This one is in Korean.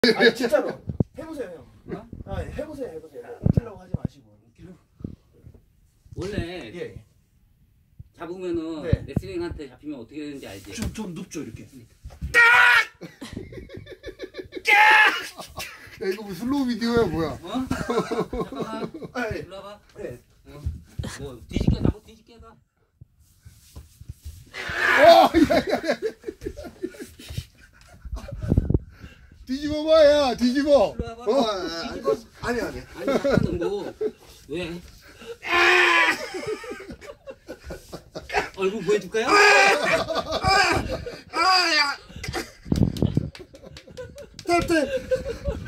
아니 진짜로 해보세요 형. 어? 아 해보세요. 웃기려고 하지 마시고. 원래 예. 잡으면은 네. 레슬링한테 잡히면 어떻게 되는지 알지? 좀 눕죠 이렇게. 야 이거 뭐 슬로우 비디오야 뭐야? 어? 잠깐만. 아 예. 일로 와봐. 네. 뭐 뒤집게 나고 뒤집게 가. 뒤집어봐 야 뒤집어. 일로 와봐. 뒤집어. 아니. 아니 잠깐만 뭐 왜? 얼굴 보여줄까요? 탭.